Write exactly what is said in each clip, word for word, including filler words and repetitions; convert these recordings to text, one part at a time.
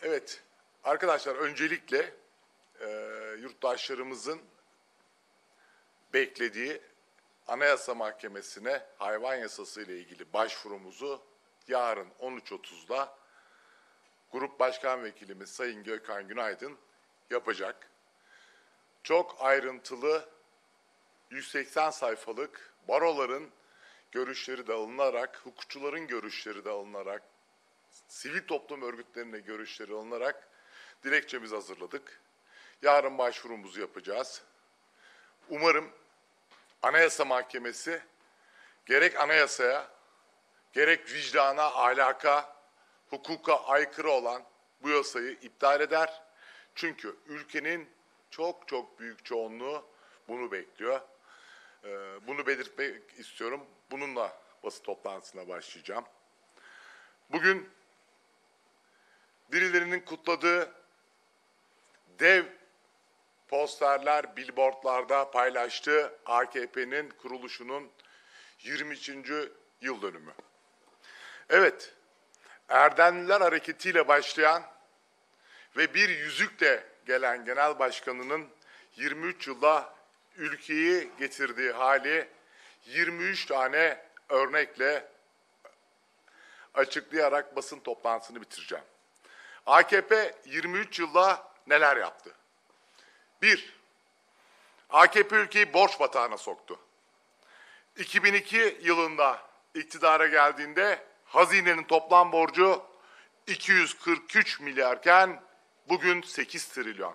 Evet, arkadaşlar öncelikle e, yurttaşlarımızın beklediği Anayasa Mahkemesi'ne hayvan yasası ile ilgili başvurumuzu yarın on üç otuzda Grup Başkan Vekilimiz Sayın Gökhan Günaydın yapacak. Çok ayrıntılı yüz seksen sayfalık baroların görüşleri de alınarak, hukukçuların görüşleri de alınarak, sivil toplum örgütlerine görüşleri alınarak dilekçemizi hazırladık. Yarın başvurumuzu yapacağız. Umarım Anayasa Mahkemesi gerek anayasaya, gerek vicdana, ahlaka, hukuka aykırı olan bu yasayı iptal eder. Çünkü ülkenin çok çok büyük çoğunluğu bunu bekliyor. Bunu belirtmek istiyorum. Bununla basın toplantısına başlayacağım. Bugün birilerinin kutladığı dev posterler, billboardlarda paylaştığı A K P'nin kuruluşunun yirmi üçüncü yıl dönümü. Evet, Erdemliler Hareketi'yle başlayan ve bir yüzükle gelen genel başkanının yirmi üç yılda ülkeyi getirdiği hali yirmi üç tane örnekle açıklayarak basın toplantısını bitireceğim. A K P yirmi üç yılda neler yaptı? Bir, A K P ülkeyi borç batağına soktu. iki bin iki yılında iktidara geldiğinde hazinenin toplam borcu iki yüz kırk üç milyarken bugün sekiz trilyon.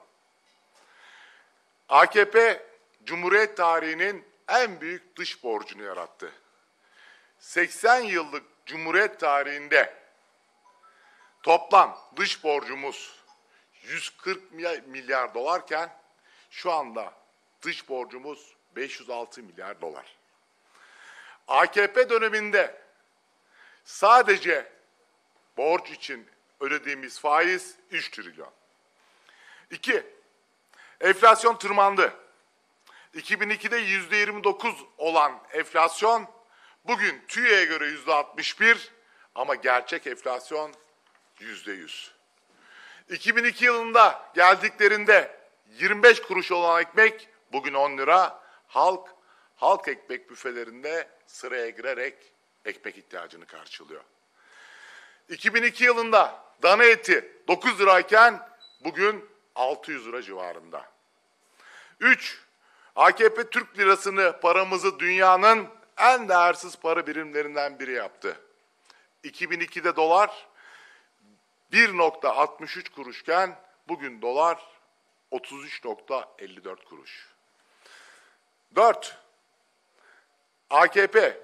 A K P Cumhuriyet tarihinin en büyük dış borcunu yarattı. seksen yıllık Cumhuriyet tarihinde toplam dış borcumuz yüz kırk milyar dolarken şu anda dış borcumuz beş yüz altı milyar dolar. A K P döneminde sadece borç için ödediğimiz faiz üç trilyon. İki, enflasyon tırmandı. iki bin ikide yüzde yirmi dokuz olan enflasyon bugün TÜİ'ye göre yüzde altmış bir ama gerçek enflasyon yüzde yüz. iki bin iki yılında geldiklerinde yirmi beş kuruş olan ekmek bugün on lira. Halk, halk ekmek büfelerinde sıraya girerek ekmek ihtiyacını karşılıyor. iki bin iki yılında dana eti dokuz lirayken bugün altı yüz lira civarında. Üç, A K P Türk lirasını, paramızı dünyanın en değersiz para birimlerinden biri yaptı. iki bin ikide dolar bir nokta altmış üç kuruşken bugün dolar otuz üç nokta elli dört kuruş. Dört, A K P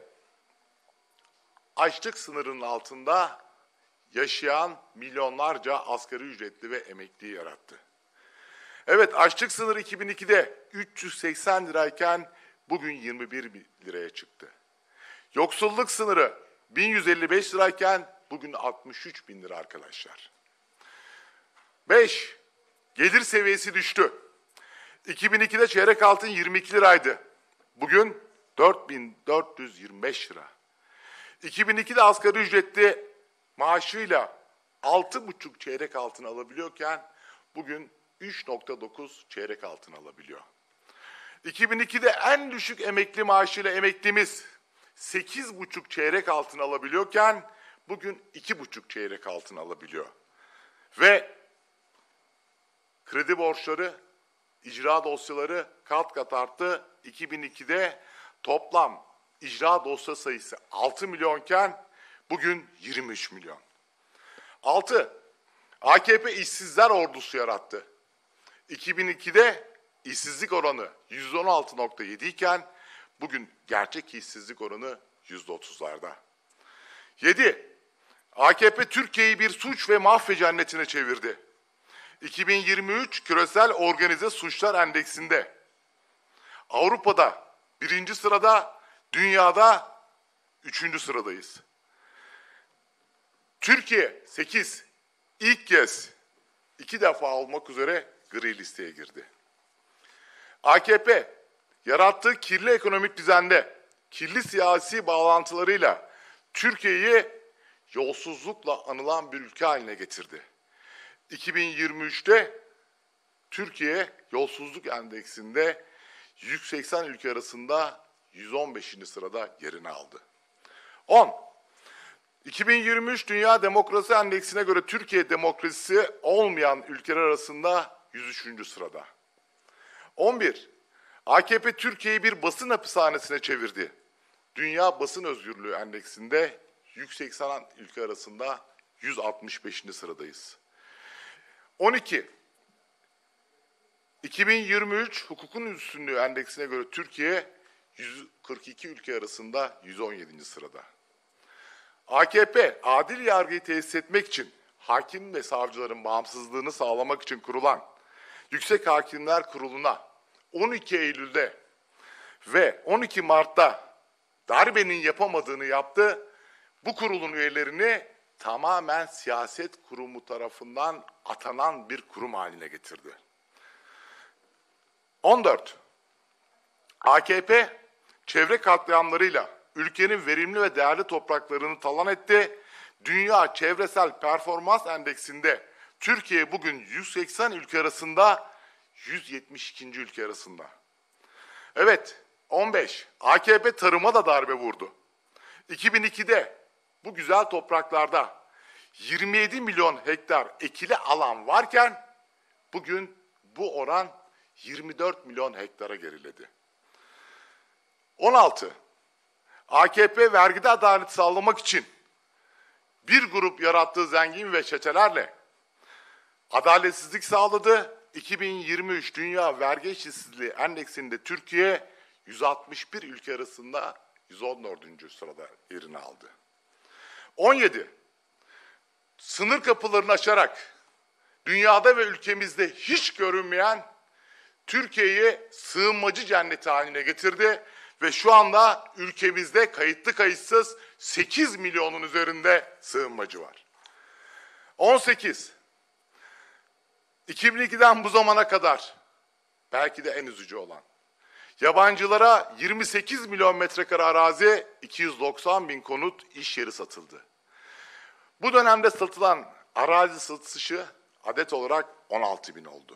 açlık sınırının altında yaşayan milyonlarca asgari ücretli ve emekliyi yarattı. Evet, açlık sınırı iki bin ikide üç yüz seksen lirayken bugün yirmi bir liraya çıktı. Yoksulluk sınırı bin yüz elli beş lirayken bugün altmış üç bin lira arkadaşlar. Beş, gelir seviyesi düştü. iki bin ikide çeyrek altın yirmi iki liraydı. Bugün dört bin dört yüz yirmi beş lira. iki bin ikide asgari ücretli maaşıyla altı buçuk çeyrek altın alabiliyorken bugün üç nokta dokuz çeyrek altın alabiliyor. iki bin ikide en düşük emekli maaşıyla emeklimiz sekiz buçuk çeyrek altın alabiliyorken bugün iki buçuk çeyrek altın alabiliyor. Ve kredi borçları, icra dosyaları kat kat arttı. iki bin ikide toplam icra dosya sayısı altı milyonken bugün yirmi üç milyon. Altı, A K P işsizler ordusu yarattı. iki bin ikide işsizlik oranı yüzde on altı nokta yedi iken bugün gerçek işsizlik oranı yüzde otuzlarda. Yedi, A K P Türkiye'yi bir suç ve mafya cennetine çevirdi. iki bin yirmi üç Küresel Organize Suçlar Endeksinde Avrupa'da birinci sırada, dünyada üçüncü sıradayız. Türkiye sekiz, ilk kez iki defa olmak üzere gri listeye girdi. A K P yarattığı kirli ekonomik düzende, kirli siyasi bağlantılarıyla Türkiye'yi yolsuzlukla anılan bir ülke haline getirdi. iki bin yirmi üçte Türkiye yolsuzluk endeksinde yüz seksen ülke arasında yüz on beşinci sırada yerini aldı. on. iki bin yirmi üç Dünya Demokrasi Endeksine göre Türkiye demokrasisi olmayan ülkeler arasında yüz üçüncü sırada. on bir. A K P Türkiye'yi bir basın hapishanesine çevirdi. Dünya Basın Özgürlüğü Endeksinde yüz seksen ülke arasında yüz altmış beşinci sıradayız. on iki. iki bin yirmi üç Hukukun Üstünlüğü Endeksine göre Türkiye yüz kırk iki ülke arasında yüz on yedinci sırada. A K P, adil yargıyı tesis etmek için, hakim ve savcıların bağımsızlığını sağlamak için kurulan Yüksek Hakimler Kurulu'na on iki Eylül'de ve on iki Mart'ta darbenin yapamadığını yaptı. Bu kurulun üyelerini tamamen siyaset kurumu tarafından atanan bir kurum haline getirdi. on dört. A K P, çevre katliamlarıyla ülkenin verimli ve değerli topraklarını talan etti. Dünya Çevresel Performans Endeksinde Türkiye bugün yüz seksen ülke arasında yüz yetmiş ikinci ülke arasında. Evet, on beş. A K P tarıma da darbe vurdu. iki bin ikide bu güzel topraklarda yirmi yedi milyon hektar ekili alan varken bugün bu oran yirmi dört milyon hektara geriledi. on altı. A K P vergide adalet sağlamak için bir grup yarattığı zengin ve çetelerle adaletsizlik sağladı. iki bin yirmi üç Dünya Vergi Eşitsizliği Endeksinde Türkiye yüz altmış bir ülke arasında yüz on dördüncü sırada yerini aldı. on yedi. Sınır kapılarını açarak dünyada ve ülkemizde hiç görünmeyen Türkiye'yi sığınmacı cenneti haline getirdi ve şu anda ülkemizde kayıtlı kayıtsız sekiz milyonun üzerinde sığınmacı var. on sekiz. iki bin ikiden bu zamana kadar belki de en üzücü olan, yabancılara yirmi sekiz milyon metrekare arazi, iki yüz doksan bin konut, iş yeri satıldı. Bu dönemde satılan arazi satışı adet olarak on altı bin oldu.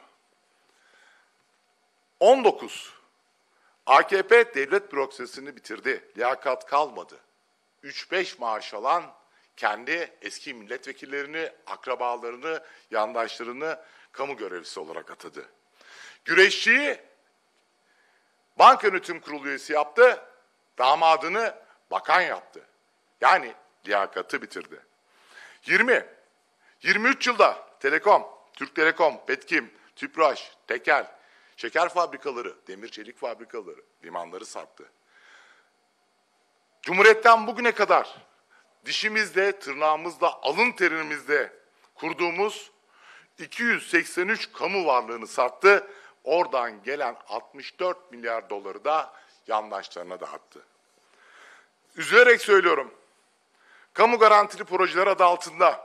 on dokuz. A K P devlet bürokrasisini bitirdi. Liyakat kalmadı. üç beş maaş alan kendi eski milletvekillerini, akrabalarını, yandaşlarını kamu görevlisi olarak atadı. Güreşçiyi banka yönetim kurulu üyesi yaptı, damadını bakan yaptı. Yani liyakatı bitirdi. yirmi. yirmi üç yılda Telekom, Türk Telekom, Petkim, Tüpraş, Tekel, şeker fabrikaları, demir çelik fabrikaları, limanları sattı. Cumhuriyetten bugüne kadar dişimizle, tırnağımızla, alın terimizle kurduğumuz iki yüz seksen üç kamu varlığını sattı. Oradan gelen altmış dört milyar doları da yandaşlarına dağıttı. Üzülerek söylüyorum, kamu garantili projeler adı altında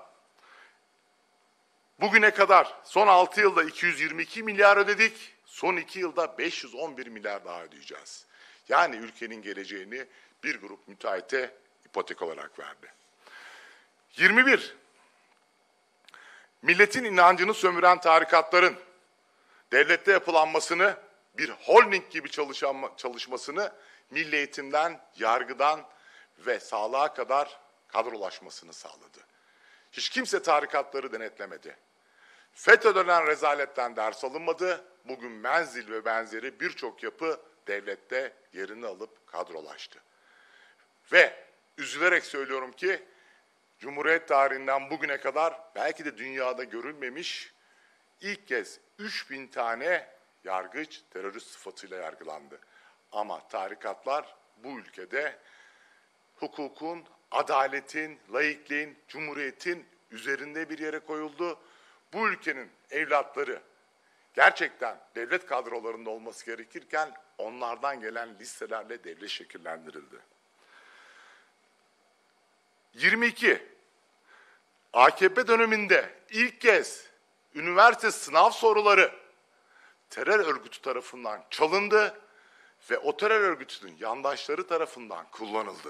bugüne kadar son altı yılda iki yüz yirmi iki milyar ödedik, son iki yılda beş yüz on bir milyar daha ödeyeceğiz. Yani ülkenin geleceğini bir grup müteahhite ipotek olarak verdi. yirmi bir. Milletin inancını sömüren tarikatların devlette yapılanmasını, bir holding gibi çalışan, çalışmasını, milli eğitimden, yargıdan ve sağlığa kadar kadrolaşmasını sağladı. Hiç kimse tarikatları denetlemedi. FETÖ dönen rezaletten ders alınmadı. Bugün Menzil ve benzeri birçok yapı devlette yerini alıp kadrolaştı. Ve üzülerek söylüyorum ki Cumhuriyet tarihinden bugüne kadar belki de dünyada görülmemiş ilk kez üç bin tane yargıç terörist sıfatıyla yargılandı. Ama tarikatlar bu ülkede hukukun, adaletin, laikliğin, cumhuriyetin üzerinde bir yere koyuldu. Bu ülkenin evlatları gerçekten devlet kadrolarında olması gerekirken onlardan gelen listelerle devlet şekillendirildi. yirmi iki. A K P döneminde ilk kez üniversite sınav soruları terör örgütü tarafından çalındı ve o terör örgütünün yandaşları tarafından kullanıldı.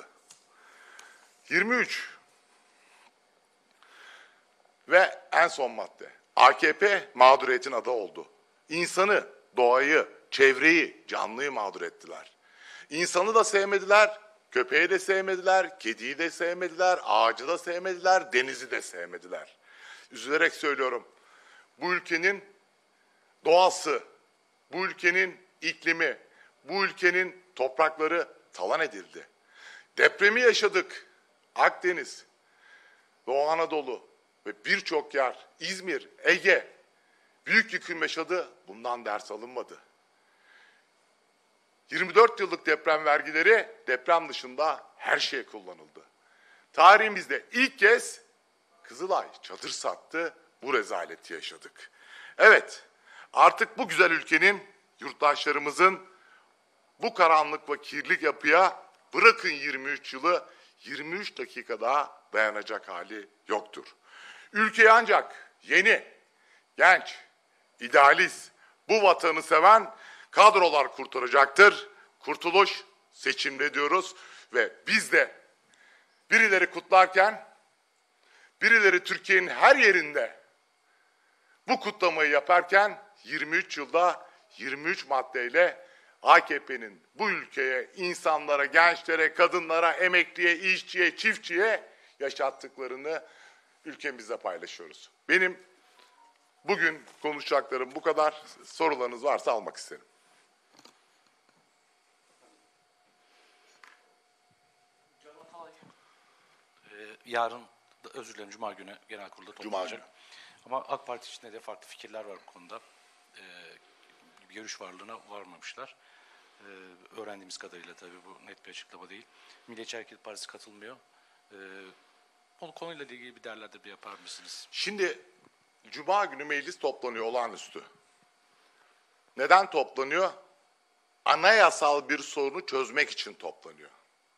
yirmi üç. Ve en son madde. A K P mağduriyetin adı oldu. İnsanı, doğayı, çevreyi, canlıyı mağdur ettiler. İnsanı da sevmediler, köpeği de sevmediler, kediyi de sevmediler, ağacı da sevmediler, denizi de sevmediler. Üzülerek söylüyorum, bu ülkenin doğası, bu ülkenin iklimi, bu ülkenin toprakları talan edildi. Depremi yaşadık. Akdeniz, Doğu Anadolu ve birçok yer, İzmir, Ege büyük yıkım yaşadı. Bundan ders alınmadı. yirmi dört yıllık deprem vergileri deprem dışında her şeye kullanıldı. Tarihimizde ilk kez Kızılay çadır sattı, bu rezaleti yaşadık. Evet, artık bu güzel ülkenin, yurttaşlarımızın bu karanlık ve kirli yapıya bırakın yirmi üç yılı, yirmi üç dakika daha dayanacak hali yoktur. Ülkeyi ancak yeni, genç, idealist, bu vatanı seven kadrolar kurtaracaktır. Kurtuluş seçimde diyoruz ve biz de birileri kutlarken, birileri Türkiye'nin her yerinde bu kutlamayı yaparken yirmi üç yılda yirmi üç maddeyle A K P'nin bu ülkeye, insanlara, gençlere, kadınlara, emekliye, işçiye, çiftçiye yaşattıklarını ülkemizle paylaşıyoruz. Benim bugün konuşacaklarım bu kadar. Sorularınız varsa almak isterim. Ee, yarın, özür dilerim, Cuma günü genel kurulda toplanacak. Ama AK Parti içinde de farklı fikirler var bu konuda. Ee, görüş varlığına varmamışlar. Ee, öğrendiğimiz kadarıyla tabii bu net bir açıklama değil. Milliyetçi Hareket Partisi katılmıyor. Ee, o konuyla ilgili bir değerlendirme yapar mısınız? Şimdi Cuma günü meclis toplanıyor olağanüstü. Neden toplanıyor? Anayasal bir sorunu çözmek için toplanıyor.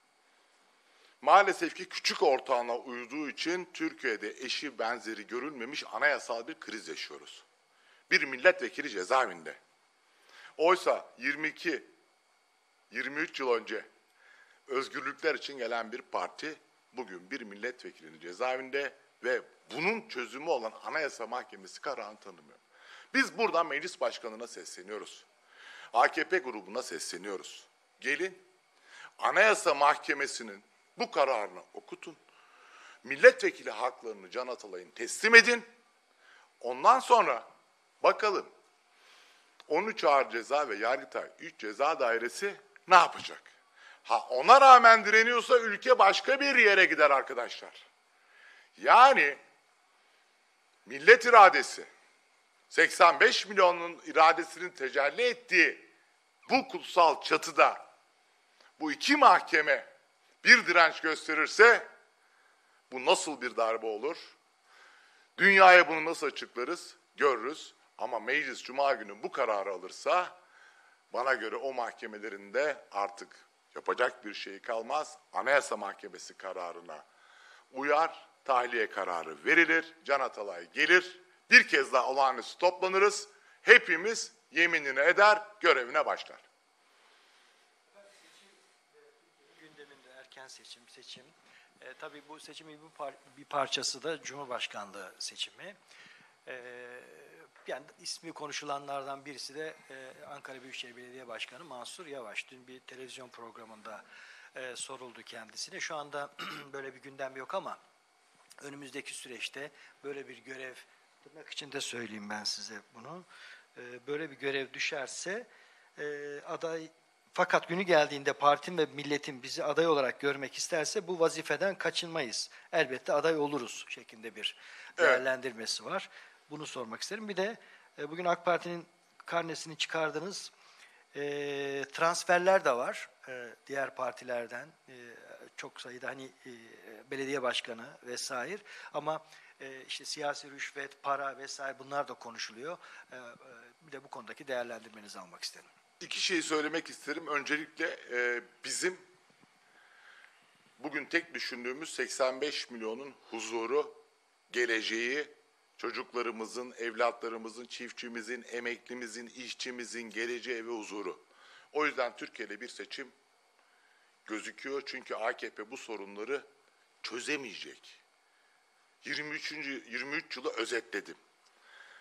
Maalesef ki küçük ortağına uyduğu için Türkiye'de eşi benzeri görülmemiş anayasal bir kriz yaşıyoruz. Bir milletvekili cezaevinde. Oysa yirmi iki yirmi üç yıl önce özgürlükler için gelen bir parti bugün bir milletvekilini cezaevinde ve bunun çözümü olan Anayasa Mahkemesi kararını tanımıyor. Biz buradan meclis başkanına sesleniyoruz. A K P grubuna sesleniyoruz. Gelin Anayasa Mahkemesi'nin bu kararını okutun. Milletvekili haklarını Can Atalay'ın teslim edin. Ondan sonra bakalım on üç ağır ceza ve Yargıtay üç ceza dairesi ne yapacak? Ha ona rağmen direniyorsa ülke başka bir yere gider arkadaşlar. Yani millet iradesi, seksen beş milyonun iradesinin tecelli ettiği bu kutsal çatıda bu iki mahkeme bir direnç gösterirse bu nasıl bir darbe olur? Dünyaya bunu nasıl açıklarız? Görürüz. Ama meclis Cuma günü bu kararı alırsa bana göre o mahkemelerin de artık yapacak bir şey kalmaz. Anayasa Mahkemesi kararına uyar, tahliye kararı verilir, Can Atalay gelir, bir kez daha olağanüstü toplanırız, hepimiz yeminini eder, görevine başlar. Gündeminde erken seçim, seçim. E, tabii bu seçimin bir, par bir parçası da Cumhurbaşkanlığı seçimi. E, yani ismi konuşulanlardan birisi de e, Ankara Büyükşehir Belediye Başkanı Mansur Yavaş. Dün bir televizyon programında e, soruldu kendisine. Şu anda böyle bir gündem yok ama önümüzdeki süreçte böyle bir görev, tırnak içinde söyleyeyim ben size bunu, e, böyle bir görev düşerse e, aday, fakat günü geldiğinde partim ve milletin bizi aday olarak görmek isterse bu vazifeden kaçınmayız. Elbette aday oluruz şeklinde bir değerlendirmesi evet. var. Bunu sormak isterim. Bir de e, bugün AK Parti'nin karnesini çıkardığınız e, transferler de var. E, diğer partilerden e, çok sayıda hani e, belediye başkanı vesaire ama e, işte siyasi rüşvet, para vesaire bunlar da konuşuluyor. E, e, bir de bu konudaki değerlendirmenizi almak isterim. İki şey söylemek isterim. Öncelikle e, bizim bugün tek düşündüğümüz seksen beş milyonun huzuru, geleceği, çocuklarımızın, evlatlarımızın, çiftçimizin, emeklimizin, işçimizin geleceği ve huzuru. O yüzden Türkiye'de bir seçim gözüküyor. Çünkü A K P bu sorunları çözemeyecek. yirmi üçüncü yirmi üç yılı özetledim.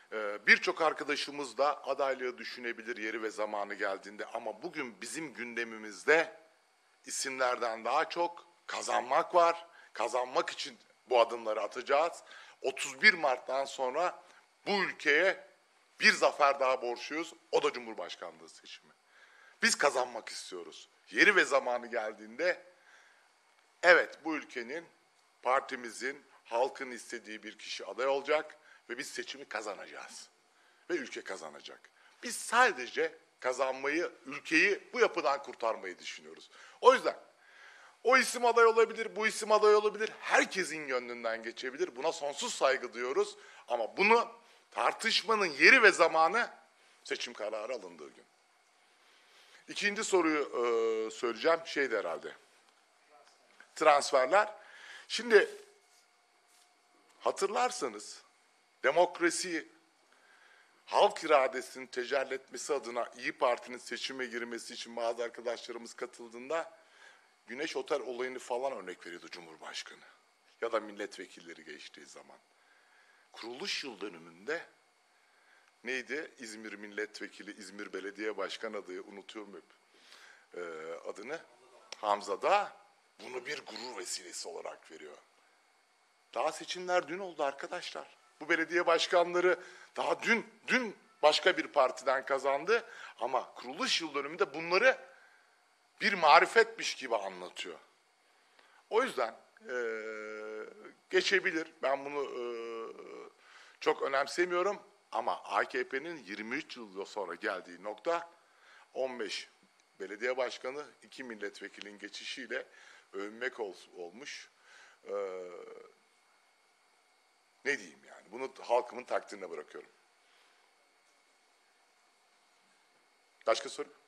Ee, Birçok arkadaşımız da adaylığı düşünebilir yeri ve zamanı geldiğinde, ama bugün bizim gündemimizde isimlerden daha çok kazanmak var. Kazanmak için bu adımları atacağız. otuz bir Mart'tan sonra bu ülkeye bir zafer daha borçluyuz. O da Cumhurbaşkanlığı seçimi. Biz kazanmak istiyoruz. Yeri ve zamanı geldiğinde evet, bu ülkenin, partimizin, halkın istediği bir kişi aday olacak ve biz seçimi kazanacağız. Ve ülke kazanacak. Biz sadece kazanmayı, ülkeyi bu yapıdan kurtarmayı düşünüyoruz. O yüzden o isim aday olabilir, bu isim aday olabilir. Herkesin gönlünden geçebilir. Buna sonsuz saygı duyuyoruz. Ama bunu tartışmanın yeri ve zamanı seçim kararı alındığı gün. İkinci soruyu e, söyleyeceğim. Şeydi herhalde. Transferler. Şimdi hatırlarsanız demokrasi, halk iradesinin tecelli etmesi adına İyi Parti'nin seçime girmesi için bazı arkadaşlarımız katıldığında Güneş Otel olayını falan örnek veriyordu Cumhurbaşkanı. Ya da milletvekilleri geçtiği zaman. Kuruluş yıl dönümünde neydi? İzmir Milletvekili, İzmir Belediye Başkan adayı, unutuyorum hep e, adını. Hamza da bunu bir gurur vesilesi olarak veriyor. Daha seçimler dün oldu arkadaşlar. Bu belediye başkanları daha dün, dün başka bir partiden kazandı. Ama kuruluş yıl dönümünde bunları bir marifetmiş gibi anlatıyor. O yüzden e, geçebilir. Ben bunu e, çok önemsemiyorum. Ama A K P'nin yirmi üç yıl sonra geldiği nokta on beş belediye başkanı, iki milletvekilinin geçişiyle övünmek ol, olmuş. Ee, ne diyeyim yani? Bunu halkımın takdirine bırakıyorum. Başka soru?